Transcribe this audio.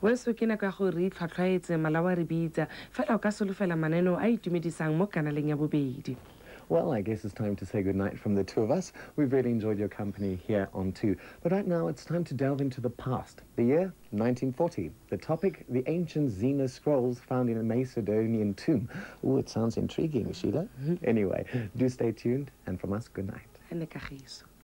weso ke nako ya go re itlhatlhaetse malawa re bitsa fela o ka solofela maneno a itumedisang mo kanaleng ya bobedi. Well, I guess it's time to say goodnight from the two of us. We've really enjoyed your company here on 2. But right now, it's time to delve into the past. The year, 1940. The topic, the ancient Xena scrolls found in a Macedonian tomb. Oh, it sounds intriguing, Sheila. Anyway, do stay tuned. And from us, good night. And the kagiso.